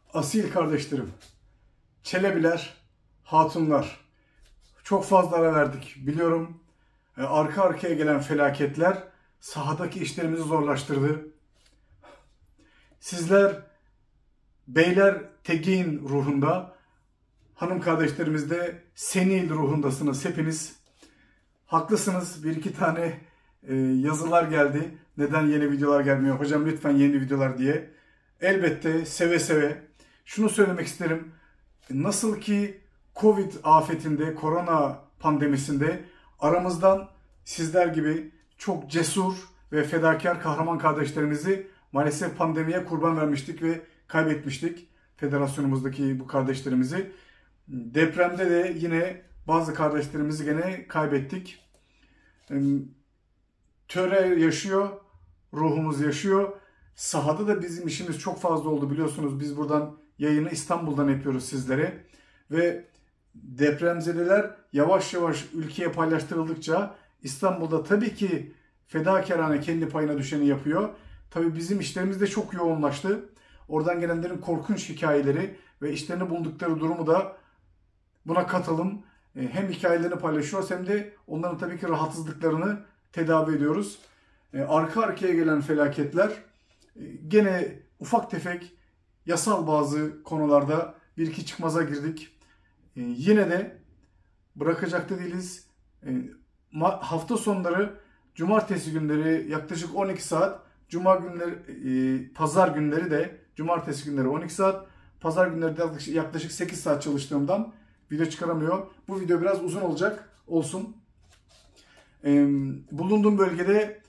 Asil kardeşlerim, Çelebiler, Hatunlar. Çok fazla ara verdik biliyorum. Arka arkaya gelen felaketler sahadaki işlerimizi zorlaştırdı. Sizler beyler Tegein ruhunda, hanım kardeşlerimiz de Senil ruhundasınız hepiniz. Haklısınız, bir iki tane yazılar geldi. Neden yeni videolar gelmiyor? Hocam lütfen yeni videolar diye. Elbette seve seve. Şunu söylemek isterim. Nasıl ki Covid afetinde, korona pandemisinde aramızdan sizler gibi çok cesur ve fedakar kahraman kardeşlerimizi maalesef pandemiye kurban vermiştik ve kaybetmiştik. Federasyonumuzdaki bu kardeşlerimizi. Depremde de yine bazı kardeşlerimizi gene kaybettik. Töre yaşıyor, ruhumuz yaşıyor. Sahada da bizim işimiz çok fazla oldu biliyorsunuz. Biz buradan yayını İstanbul'dan yapıyoruz sizlere. Ve depremzedeler yavaş yavaş ülkeye paylaştırıldıkça İstanbul'da tabii ki fedakarane kendi payına düşeni yapıyor. Tabii bizim işlerimiz de çok yoğunlaştı. Oradan gelenlerin korkunç hikayeleri ve işlerini buldukları durumu da buna katılım. Hem hikayelerini paylaşıyoruz hem de onların tabii ki rahatsızlıklarını tedavi ediyoruz. Arka arkaya gelen felaketler gene ufak tefek yasal bazı konularda bir iki çıkmaza girdik. Yine de bırakacak da değiliz. Hafta sonları cumartesi günleri yaklaşık 12 saat, cuma günleri, pazar günleri de cumartesi günleri 12 saat, pazar günleri de yaklaşık 8 saat çalıştığımdan video çıkaramıyor. Bu video biraz uzun olacak. Olsun. Bulunduğum bölgede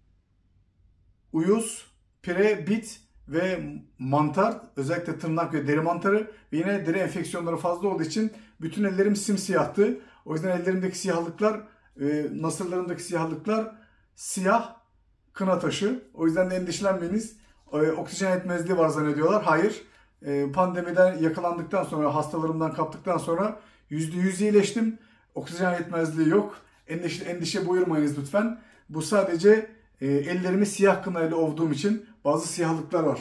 uyuz, pire, bit ve mantar, özellikle tırnak ve deri mantarı ve yine deri enfeksiyonları fazla olduğu için bütün ellerim simsiyahtı. O yüzden ellerimdeki siyahlıklar, nasırlarımdaki siyahlıklar siyah kına taşı. O yüzden de endişelenmeyiniz. Oksijen yetmezliği var zannediyorlar. Hayır. Pandemiden yakalandıktan sonra, hastalarımdan kaptıktan sonra %100 iyileştim. Oksijen yetmezliği yok. Endişe buyurmayınız lütfen. Bu sadece ellerimi siyah kınayla ovduğum için bazı siyahlıklar var.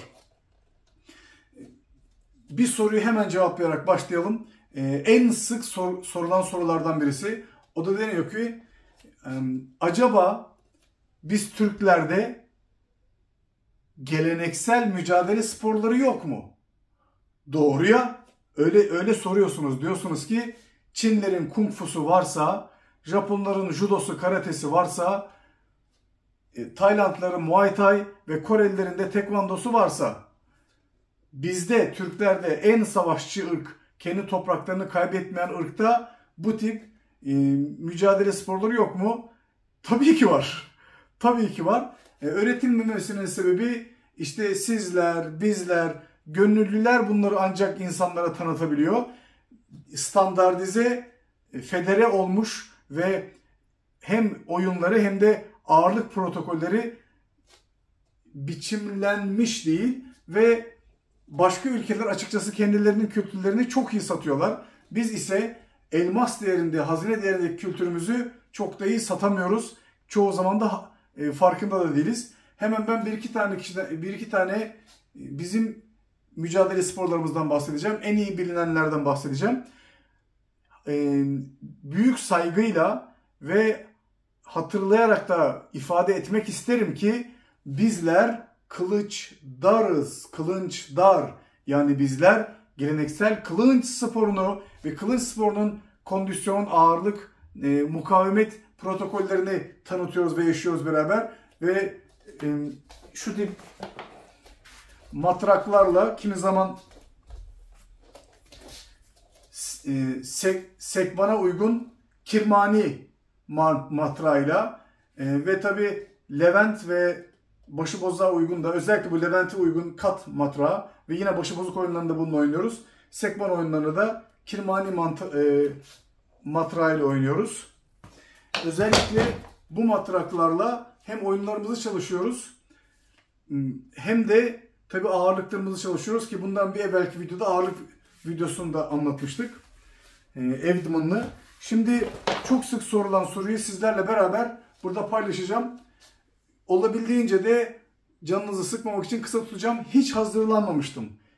Bir soruyu hemen cevaplayarak başlayalım. En sık sorulan sorulardan birisi. O da deniyor ki acaba biz Türklerde geleneksel mücadele sporları yok mu? Doğru ya. Öyle soruyorsunuz. Diyorsunuz ki Çinlerin kung fusu varsa, Japonların judosu, karatesi varsa, Taylandların Muay Thai ve Korelilerin de tekvandosu varsa, bizde Türklerde en savaşçı ırk, kendi topraklarını kaybetmeyen ırkta bu tip mücadele sporları yok mu? Tabii ki var. Tabii ki var. Öğretilmemesinin sebebi işte sizler, bizler, gönüllüler bunları ancak insanlara tanıtabiliyor. Standartize, federe olmuş ve hem oyunları hem de ağırlık protokolleri biçimlenmiş değil ve başka ülkeler açıkçası kendilerinin kültürlerini çok iyi satıyorlar. Biz ise elmas değerinde, hazine değerindeki kültürümüzü çok da iyi satamıyoruz. Çoğu zaman da farkında da değiliz. Hemen ben bir iki tane bizim mücadele sporlarımızdan bahsedeceğim. En iyi bilinenlerden bahsedeceğim. Büyük saygıyla ve hatırlayarak da ifade etmek isterim ki bizler kılıç darız, kılınç dar. Yani bizler geleneksel kılınç sporunu ve kılınç sporunun kondisyon, ağırlık, mukavemet protokollerini tanıtıyoruz ve yaşıyoruz beraber. Ve şu tip matraklarla kimi zaman sekbana uygun kirmani matrağıyla ve tabi Levent ve başıbozuğa uygun da özellikle bu Levent'e uygun kat matrağı ve yine başıbozuk oyunlarında bununla oynuyoruz. Sekban oyunlarını da kirmani matrağıyla oynuyoruz. Özellikle bu matraklarla hem oyunlarımızı çalışıyoruz hem de tabi ağırlıklarımızı çalışıyoruz ki bundan bir evvelki videoda ağırlık videosunu da anlatmıştık. Evdman'lı. Şimdi çok sık sorulan soruyu sizlerle beraber burada paylaşacağım. Olabildiğince de canınızı sıkmamak için kısa tutacağım. Hiç hazırlanmamıştım.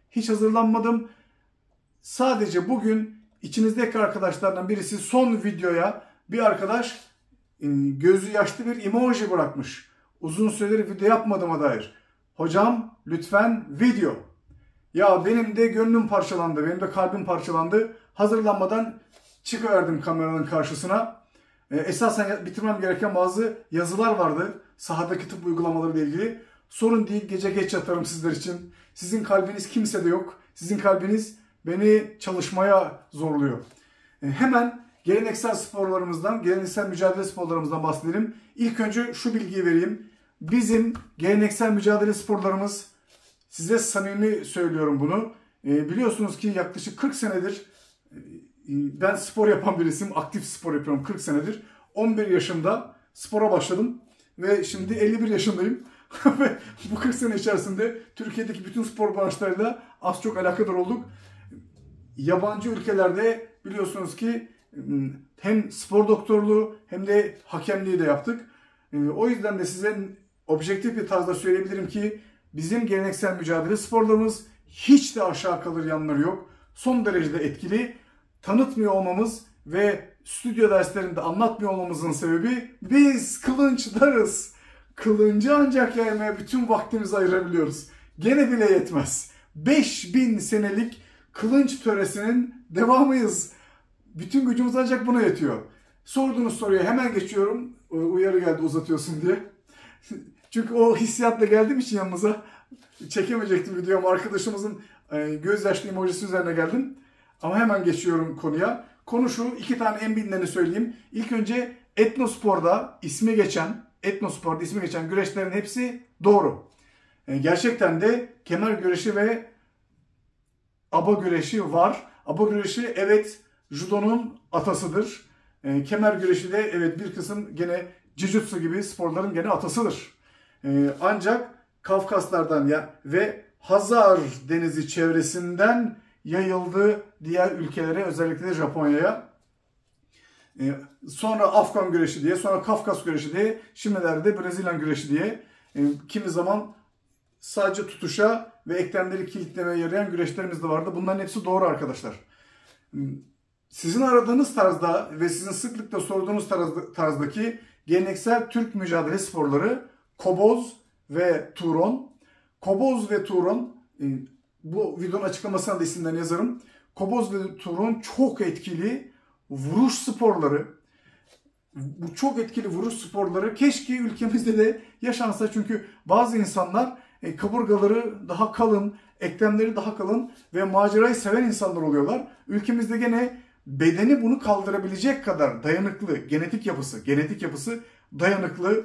Hiç hazırlanmadım. Sadece bugün içinizdeki arkadaşlardan birisi son videoya bir arkadaş gözü yaşlı bir emoji bırakmış. Uzun süredir video yapmadığıma dair. Hocam lütfen video. Ya benim de gönlüm parçalandı, benim de kalbim parçalandı. Hazırlanmadan çıkıverdim kameranın karşısına. Esasen bitirmem gereken bazı yazılar vardı. Sahadaki tıp uygulamaları ile ilgili. Sorun değil, gece geç yatarım sizler için. Sizin kalbiniz kimsede yok. Sizin kalbiniz beni çalışmaya zorluyor. Hemen geleneksel sporlarımızdan, geleneksel mücadele sporlarımızdan bahsedelim. İlk önce şu bilgiyi vereyim. Bizim geleneksel mücadele sporlarımız, size samimi söylüyorum bunu. Biliyorsunuz ki yaklaşık 40 senedir ben spor yapan birisiyim. Aktif spor yapıyorum 40 senedir. 11 yaşımda spora başladım ve şimdi 51 yaşındayım. Ve bu 40 sene içerisinde Türkiye'deki bütün spor branşlarıyla az çok alakadar olduk. Yabancı ülkelerde biliyorsunuz ki hem spor doktorluğu hem de hakemliği de yaptık. O yüzden de size objektif bir tarzda söyleyebilirim ki bizim geleneksel mücadele sporlarımız hiç de aşağı kalır yanları yok. Son derecede etkili. Tanıtmıyor olmamız ve stüdyo derslerinde anlatmıyor olmamızın sebebi biz kılınçlarız. Kılıncı ancak yaymaya bütün vaktimizi ayırabiliyoruz. Gene bile yetmez. 5000 senelik kılınç töresinin devamıyız. Bütün gücümüz ancak buna yetiyor. Sorduğunuz soruya hemen geçiyorum. Uyarı geldi uzatıyorsun diye. Çünkü o hissiyatla geldiğim için yanınıza çekemeyecektim videomu. Arkadaşımızın gözyaşlı emojisi üzerine geldim. Ama hemen geçiyorum konuya. Konu şu, 2 tane en bilineni söyleyeyim. İlk önce etnosporda ismi geçen güreşlerin hepsi doğru. Gerçekten de kemer güreşi ve aba güreşi var. Aba güreşi evet judonun atasıdır. Kemer güreşi de evet bir kısım gene jiu-jitsu gibi sporların gene atasıdır. Ancak Kafkaslardan ve Hazar Denizi çevresinden yayıldı diğer ülkelere, özellikle de Japonya'ya. Sonra Afgan güreşi diye, sonra Kafkas güreşi diye, şimdilerde Brezilyan güreşi diye, kimi zaman sadece tutuşa ve eklemleri kilitlemeye yarayan güreşlerimiz de vardı. Bunların hepsi doğru arkadaşlar. Sizin aradığınız tarzda ve sizin sıklıkla sorduğunuz tarzdaki geleneksel Türk mücadele sporları koboz ve turon. Koboz ve turon, bu videonun açıklamasına da isimlerini yazarım. Koboz ve turon çok etkili vuruş sporları. Bu çok etkili vuruş sporları keşke ülkemizde de yaşansa, çünkü bazı insanlar kaburgaları daha kalın, eklemleri daha kalın ve macerayı seven insanlar oluyorlar. Ülkemizde gene bedeni bunu kaldırabilecek kadar dayanıklı genetik yapısı dayanıklı,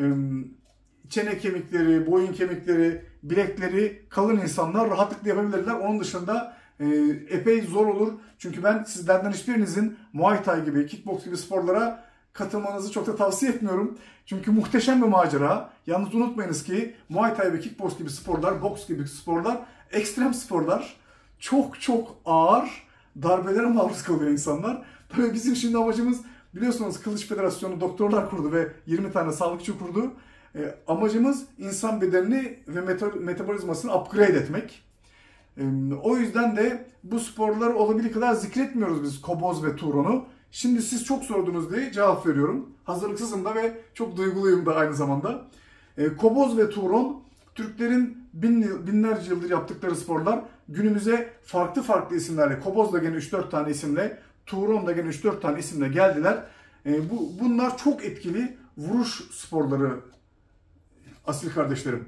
çene kemikleri, boyun kemikleri, bilekleri kalın insanlar rahatlıkla yapabilirler. Onun dışında epey zor olur. Çünkü ben sizlerden hiçbirinizin Muay Thai gibi, kickbox gibi sporlara katılmanızı çok da tavsiye etmiyorum. Çünkü muhteşem bir macera. Yalnız unutmayınız ki Muay Thai ve kickbox gibi sporlar, boks gibi sporlar ekstrem sporlar. Çok çok ağır darbelere maruz kalıyor insanlar. Tabii bizim şimdi amacımız, biliyorsunuz Kılıç Federasyonu doktorlar kurdu ve 20 tane sağlıkçı kurdu. Amacımız insan bedenini ve metabolizmasını upgrade etmek. O yüzden de bu sporları olabildiği kadar zikretmiyoruz biz, koboz ve turon'u. Şimdi siz çok sordunuz diye cevap veriyorum. Hazırlıksızım da ve çok duyguluyum da aynı zamanda. Koboz ve turon, Türklerin binlerce yıldır yaptıkları sporlar. Günümüze farklı isimlerle, koboz da gene 3-4 tane isimle, turon da gene 3-4 tane isimle geldiler. Bunlar çok etkili vuruş sporları asil kardeşlerim.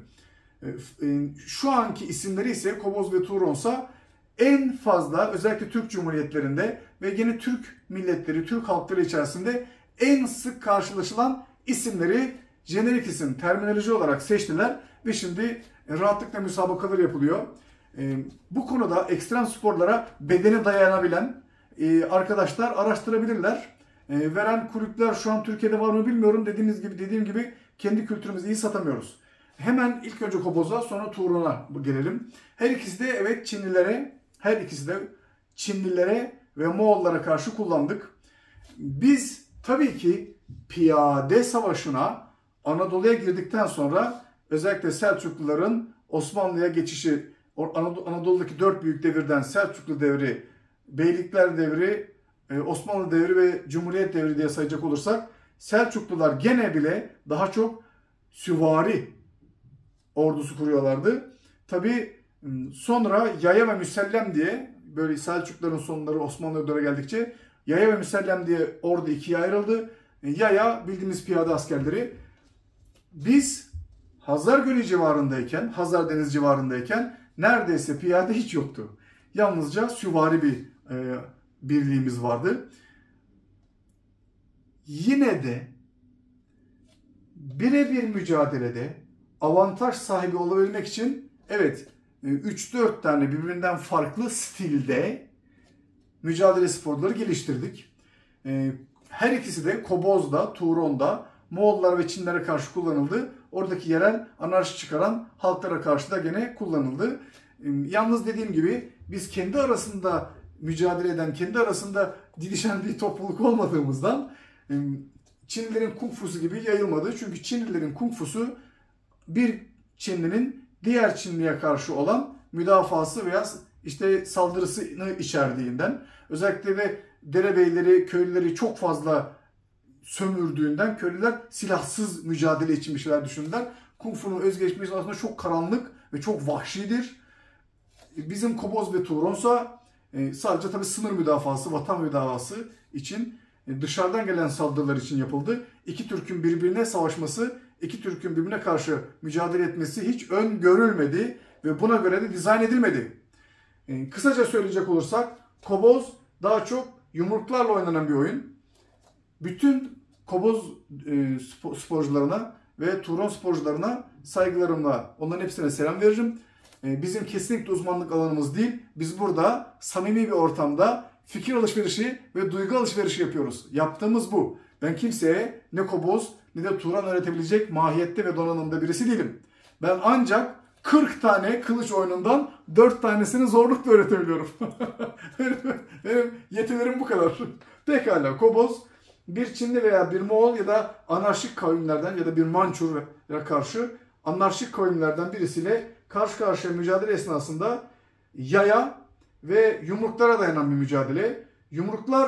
Şu anki isimleri ise koboz ve turonsa en fazla özellikle Türk Cumhuriyetlerinde ve gene Türk milletleri, Türk halkları içerisinde en sık karşılaşılan isimleri jenerik isim, terminoloji olarak seçtiler ve şimdi rahatlıkla müsabakalar yapılıyor. Bu konuda ekstrem sporlara bedeni dayanabilen arkadaşlar araştırabilirler. Veren kulüpler şu an Türkiye'de var mı bilmiyorum. Dediğim gibi kendi kültürümüzü iyi satamıyoruz. Hemen ilk önce koboza, sonra turon'a gelelim. Her ikisi de Çinlilere ve Moğollara karşı kullandık. Biz tabii ki piyade savaşına Anadolu'ya girdikten sonra özellikle Selçukluların Osmanlı'ya geçişi Anadolu'daki 4 büyük devirden Selçuklu devri, Beylikler devri, Osmanlı devri ve Cumhuriyet devri diye sayacak olursak, Selçuklular gene bile daha çok süvari ordusu kuruyorlardı. Tabi sonra yaya ve müsellem diye, böyle Selçukluların sonları Osmanlı'ya doğru geldikçe yaya ve müsellem diye ordu ikiye ayrıldı. Yaya bildiğimiz piyade askerleri. Biz Hazar Gölü civarındayken, Hazar Deniz civarındayken neredeyse piyade hiç yoktu. Yalnızca süvari bir birliğimiz vardı. Yine de birebir mücadelede avantaj sahibi olabilmek için evet 3-4 tane birbirinden farklı stilde mücadele sporları geliştirdik. Her ikisi de Koboz'da, Turon'da Moğollar ve Çinlere karşı kullanıldı. Oradaki yerel anarşi çıkaran halklara karşı da gene kullanıldı. Yalnız dediğim gibi biz kendi arasında mücadele eden, kendi arasında didişen bir topluluk olmadığımızdan Çinlilerin kung fusu gibi yayılmadı. Çünkü Çinlilerin kung fusu bir Çinlinin diğer Çinliye karşı olan müdafası veya işte saldırısını içerdiğinden, özellikle de derebeyleri, köylüleri çok fazla sömürdüğünden köylüler silahsız mücadele için bir şeyler düşündüler. Kung Fu'nun özgeçmişi aslında çok karanlık ve çok vahşidir. Bizim Koboz ve Turonsa sadece tabii sınır müdafası, vatan müdafası için, dışarıdan gelen saldırılar için yapıldı. İki Türk'ün birbirine savaşması, iki Türk'ün birbirine karşı mücadele etmesi hiç öngörülmedi ve buna göre de dizayn edilmedi. Kısaca söyleyecek olursak Koboz daha çok yumruklarla oynanan bir oyun. Bütün Koboz sporcularına ve Turon sporcularına saygılarımla onların hepsine selam veririm. Bizim kesinlikle uzmanlık alanımız değil. Biz burada samimi bir ortamda fikir alışverişi ve duygu alışverişi yapıyoruz. Yaptığımız bu. Ben kimseye ne Koboz ne de Turan öğretebilecek mahiyette ve donanımda birisi değilim. Ben ancak 40 tane kılıç oyunundan 4 tanesini zorlukla öğretebiliyorum. benim yetilerim bu kadar. Pekala, Koboz bir Çinli veya bir Moğol ya da anarşik kavimlerden ya da bir Mançur'a karşı anarşik kavimlerden birisiyle karşı karşıya mücadele esnasında yaya ve yumruklara dayanan bir mücadele. Yumruklar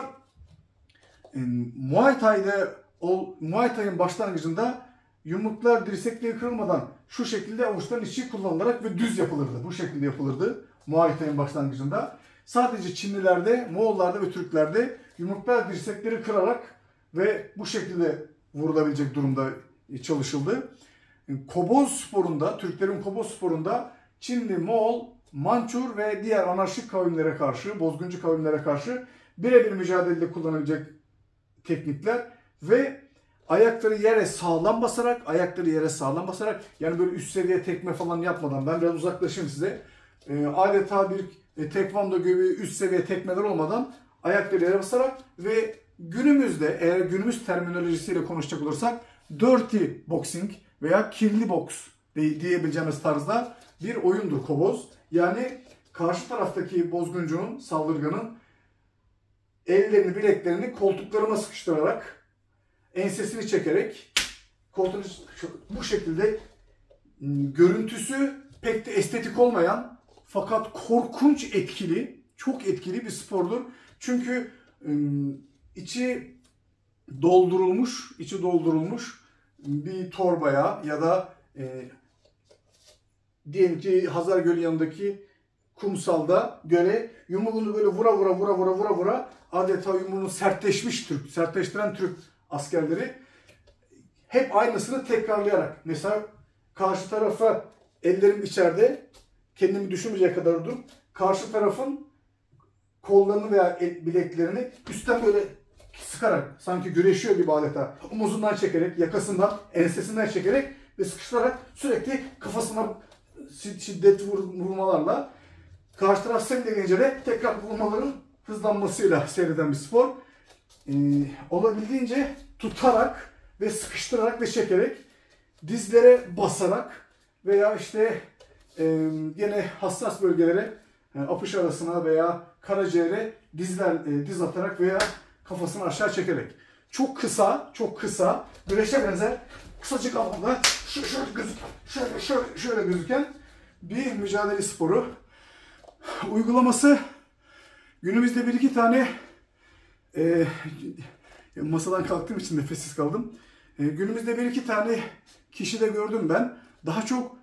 Muay Thai'nin başlangıcında yumruklar dirsekleri kırılmadan şu şekilde avuçların içi kullanılarak ve düz yapılırdı. Bu şekilde yapılırdı Muay Thai'nin başlangıcında. Sadece Çinlilerde, Moğollarda ve Türklerde yumruklar dirsekleri kırarak ve bu şekilde vurulabilecek durumda çalışıldı. Koboz sporunda, Türklerin Koboz sporunda Çinli, Moğol, Mançur ve diğer anarşik kavimlere karşı, bozguncu kavimlere karşı birebir mücadelede kullanabilecek teknikler ve ayakları yere sağlam basarak, yani böyle üst seviye tekme falan yapmadan, ben biraz uzaklaşayım size. Adeta bir tekvando gibi üst seviye tekmeler olmadan ayakları yere basarak ve günümüzde, eğer günümüz terminolojisiyle konuşacak olursak, dirty boxing veya kirli boks diyebileceğimiz tarzda bir oyundur Koboz. Yani karşı taraftaki bozguncunun, saldırganın ellerini, bileklerini koltuklarıma sıkıştırarak, ensesini çekerek, koltuğunu bu şekilde, görüntüsü pek de estetik olmayan fakat korkunç etkili, çok etkili bir spordur. Çünkü içi doldurulmuş bir torbaya ya da diyelim ki Hazar Gölü yanındaki kumsalda göle yumruğunu böyle vura adeta yumruğunu sertleştiren Türk askerleri hep aynısını tekrarlayarak, mesela karşı tarafa ellerim içeride, kendimi düşünmeyecek kadar durup karşı tarafın kollarını veya bileklerini üstten böyle sıkarak, sanki güreşiyor gibi adeta omuzundan çekerek, yakasından, ensesinden çekerek ve sıkıştırarak sürekli kafasına şiddet vurmalarla, karşı taraf sen de gelince de tekrar vurmaların hızlanmasıyla seyreden bir spor. Olabildiğince tutarak ve sıkıştırarak ve çekerek, dizlere basarak veya işte yine hassas bölgelere, yani apış arasına veya karaciğere diz atarak veya kafasını aşağı çekerek. Çok kısa, güreşe benzer kısacık alanda şöyle gözüken bir mücadele sporu. Uygulaması günümüzde bir iki tane masadan kalktığım için nefessiz kaldım. Günümüzde bir iki tane kişi de gördüm ben. Daha çok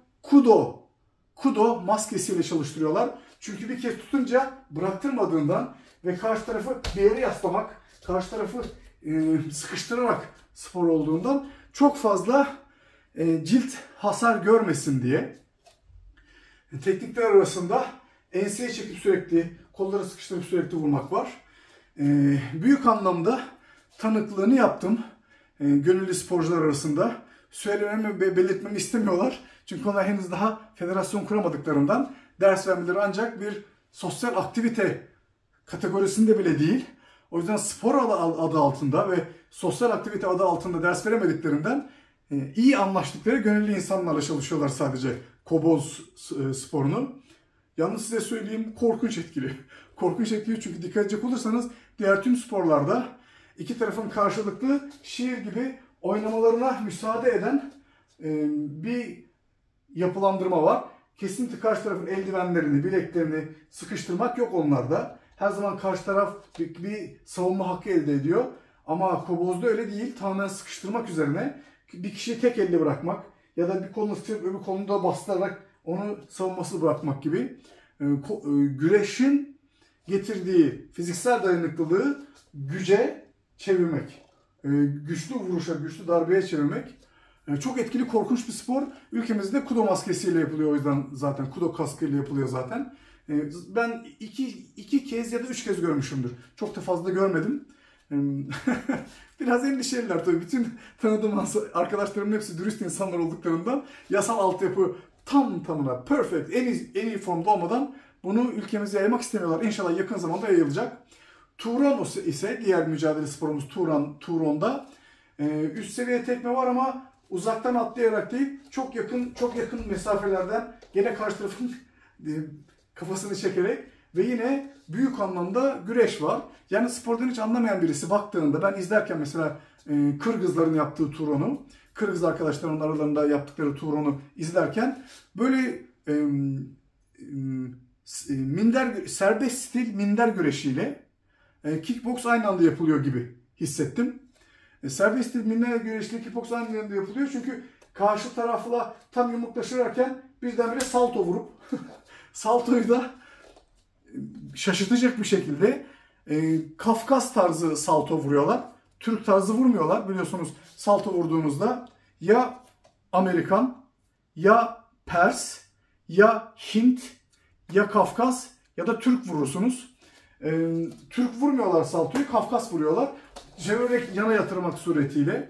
kudo maskesiyle çalıştırıyorlar. Çünkü bir kez tutunca bıraktırmadığından ve karşı tarafı bir yere yaslamak, karşı tarafı sıkıştırarak spor olduğundan çok fazla cilt hasar görmesin diye. Teknikler arasında enseye çekip sürekli, kolları sıkıştırıp sürekli vurmak var. Büyük anlamda tanıklığını yaptım gönüllü sporcular arasında. Söylememi ve belirtmemi istemiyorlar. Çünkü onlar henüz daha federasyon kuramadıklarından ders vermeleri ancak bir sosyal aktivite kategorisinde bile değil. O yüzden spor adı altında ve sosyal aktivite adı altında ders veremediklerinden iyi anlaştıkları gönüllü insanlarla çalışıyorlar sadece koboz sporunu. Yalnız size söyleyeyim, korkunç etkili. Korkunç etkili çünkü dikkat edecek olursanız diğer tüm sporlarda iki tarafın karşılıklı şiir gibi oynamalarına müsaade eden bir yapılandırma var. Kesinlikle karşı tarafın eldivenlerini, bileklerini sıkıştırmak yok onlarda. Her zaman karşı taraf bir savunma hakkı elde ediyor. Ama kobozda öyle değil. Tamamen sıkıştırmak üzerine bir kişiyi tek elle bırakmak ya da bir kolunu sıkıştırıp öbür kolunu da bastırarak onu savunmasız bırakmak gibi. Güreşin getirdiği fiziksel dayanıklılığı güce çevirmek. Güçlü vuruşa, güçlü darbeye çevirmek. Çok etkili, korkunç bir spor. Ülkemizde kudo maskesiyle yapılıyor, o yüzden zaten kudo kaskıyla yapılıyor zaten. Ben iki kez ya da üç kez görmüşümdür. Çok da fazla görmedim. Biraz endişeliler tabii. Bütün tanıdığım arkadaşlarımın hepsi dürüst insanlar olduklarından yasal altyapı tamına perfect, en iyi formda olmadan bunu ülkemize yaymak istemiyorlar. İnşallah yakın zamanda yayılacak. Turon ise diğer mücadele sporumuz Turon'da üst seviye tekme var ama uzaktan atlayarak değil, çok yakın mesafelerden gene karşı tarafın kafasını çekerek ve yine büyük anlamda güreş var. Yani spordan hiç anlamayan birisi baktığında, ben izlerken mesela Kırgızların yaptığı Turon'u, Kırgız arkadaşlarımın aralarında yaptıkları Turon'u izlerken böyle serbest stil minder güreşiyle kickbox aynı anda yapılıyor gibi hissettim. Serbest stil minder güreşiyle kickbox aynı anda yapılıyor çünkü karşı tarafla tam yumruklaşırken birdenbire salto vurup saltoyu da şaşırtacak bir şekilde Kafkas tarzı salto vuruyorlar. Türk tarzı vurmuyorlar. Biliyorsunuz salto vurduğunuzda ya Amerikan, ya Pers, ya Hint, ya Kafkas ya da Türk vurursunuz. Türk vurmuyorlar saltoyu, Kafkas vuruyorlar. Çevirerek yana yatırmak suretiyle.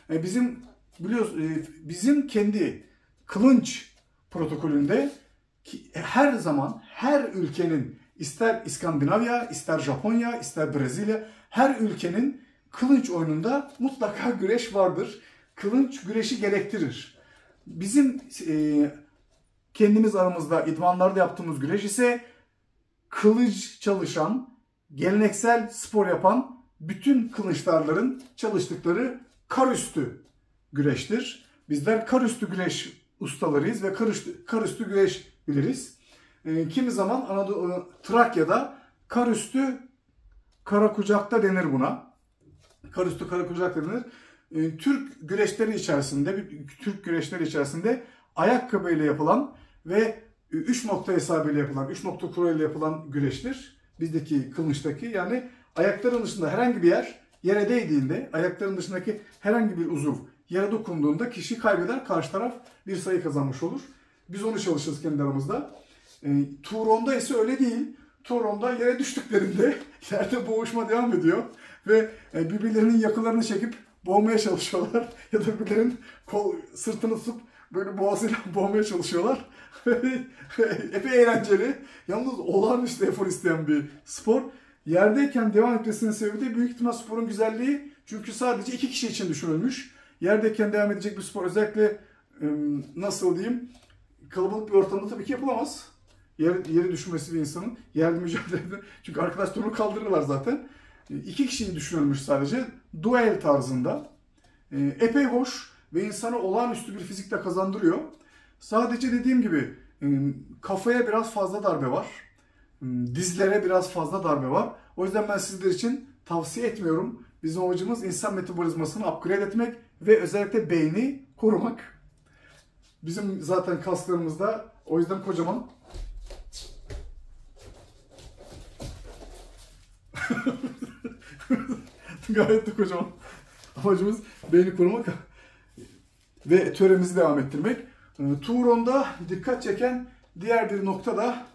Bizim kendi kılınç protokolünde her zaman her ülkenin, ister İskandinavya, ister Japonya, ister Brezilya, her ülkenin kılınç oyununda mutlaka güreş vardır. Kılınç güreşi gerektirir. Bizim kendimiz aramızda idmanlarda yaptığımız güreş ise kılıç çalışan, geleneksel spor yapan bütün kılıçdarların çalıştıkları karüstü güreştir. Bizler karüstü güreş ustalarıyız ve karüstü güreş biliriz. Kimi zaman Trakya'da karüstü karakucakta denir buna. Karüstü karakucakta denir. Türk güreşleri içerisinde ayakkabıyla yapılan ve 3 nokta hesabıyla yapılan, 3 nokta kuralıyla yapılan güreştir. Bizdeki kılınçtaki, yani ayakların dışında herhangi bir yer yere değdiğinde, ayakların dışındaki herhangi bir uzuv yere dokunduğunda kişi kaybeder, karşı taraf bir sayı kazanmış olur. Biz onu çalışırız kendi aramızda. Turon'da ise öyle değil. Turon'da yere düştüklerinde yerde boğuşma devam ediyor ve birbirlerinin yakılarını çekip boğmaya çalışıyorlar ya da birbirlerinin sırtını tutup böyle boğazıyla boğmaya çalışıyorlar. Epey eğlenceli. Yalnız olağanüstü efor isteyen bir spor. Yerdeyken devam etmesinin sebebi de büyük ihtimal sporun güzelliği. Çünkü sadece 2 kişi için düşünülmüş. Yerdeyken devam edecek bir spor, özellikle nasıl diyeyim, kalabalık bir ortamda tabii ki yapılamaz. Yere düşmesi bir insanın, yerde mücadelede. Çünkü arkadaşlar onu kaldırırlar zaten. 2 kişiyi düşünülmüş sadece. Duel tarzında. Epey hoş ve insanı olağanüstü bir fizikle kazandırıyor. Sadece dediğim gibi Kafaya biraz fazla darbe var. Dizlere biraz fazla darbe var. O yüzden ben sizler için tavsiye etmiyorum. Bizim amacımız insan metabolizmasını upgrade etmek ve özellikle beyni korumak. Bizim zaten kaslarımız da o yüzden kocaman. Gayet de kocaman. Amacımız beyni korumak ve töremizi devam ettirmek. Turon'da dikkat çeken diğer bir nokta da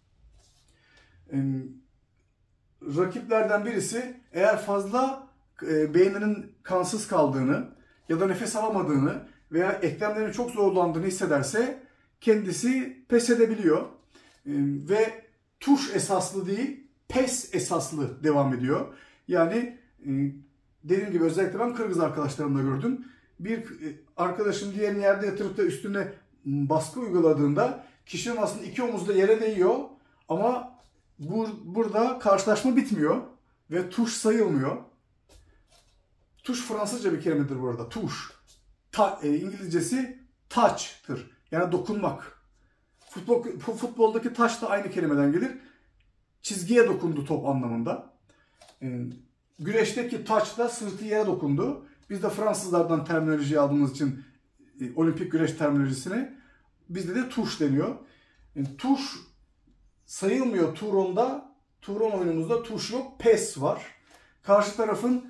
rakiplerden birisi eğer fazla beyninin kansız kaldığını ya da nefes alamadığını veya eklemlerinin çok zorlandığını hissederse kendisi pes edebiliyor. Ve tuş esaslı değil, pes esaslı devam ediyor. Yani dediğim gibi özellikle ben Kırgız arkadaşlarımda gördüm. Bir arkadaşım diğerini yerde yatırıp da üstüne baskı uyguladığında kişinin aslında iki omuzu da yere değiyor ama burada karşılaşma bitmiyor ve tuş sayılmıyor. Tuş Fransızca bir kelimedir bu arada. Tuş. İngilizcesi touch'tır. Yani dokunmak. Futboldaki touch da aynı kelimeden gelir. Çizgiye dokundu top anlamında. Güreşteki touch da sırtı yere dokundu. Biz de Fransızlardan terminoloji aldığımız için olimpik güreş terminolojisini bizde de tuş deniyor. Tuş sayılmıyor Turon'da. Turon oyunumuzda tuş yok. Pes var. Karşı tarafın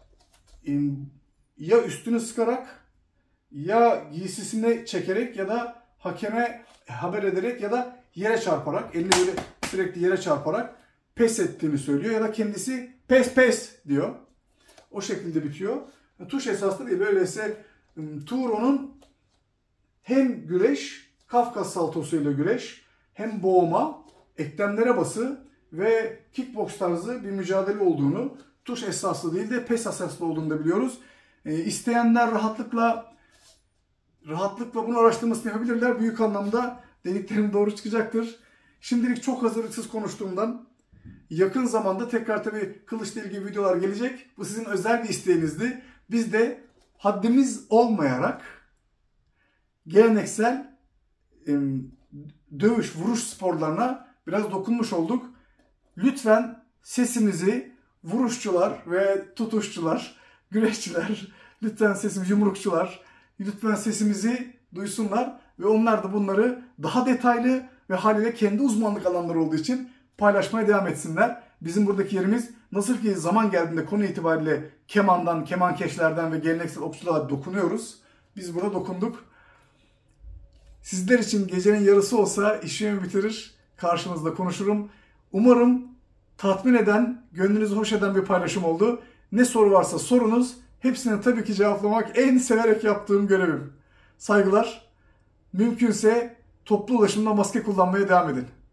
ya üstünü sıkarak ya giysisini çekerek ya da hakeme haber ederek ya da yere çarparak, elini böyle sürekli yere çarparak pes ettiğini söylüyor ya da kendisi pes pes diyor. O şekilde bitiyor. Tuş esaslı değil. Öyleyse Turon'un hem güreş, Kafkas saltosuyla güreş, hem boğma, eklemlere bası ve kickbox tarzı bir mücadele olduğunu, tuş esaslı değil de pes esaslı olduğunu da biliyoruz. İsteyenler rahatlıkla bunu araştırmasını yapabilirler. Büyük anlamda dediklerim doğru çıkacaktır. Şimdilik çok hazırlıksız konuştuğumdan yakın zamanda tekrar tabii kılıçla ilgili videolar gelecek. Bu sizin özel bir isteğinizdi. Biz de haddimiz olmayarak geleneksel dövüş, vuruş sporlarına biraz dokunmuş olduk. Lütfen sesimizi vuruşçular ve tutuşçular, güreşçiler, lütfen sesimizi yumrukçular, lütfen sesimizi duysunlar ve onlar da bunları daha detaylı ve haliyle kendi uzmanlık alanları olduğu için paylaşmaya devam etsinler. Bizim buradaki yerimiz nasıl ki zaman geldiğinde konu itibariyle kemandan, kemankeşlerden ve geleneksel okçuluğa dokunuyoruz. Biz burada dokunduk. Sizler için gecenin yarısı olsa işimi bitirir, karşınızda konuşurum. Umarım tatmin eden, gönlünüzü hoş eden bir paylaşım oldu. Ne soru varsa sorunuz. Hepsini tabii ki cevaplamak en severek yaptığım görevim. Saygılar. Mümkünse toplu ulaşımda maske kullanmaya devam edin.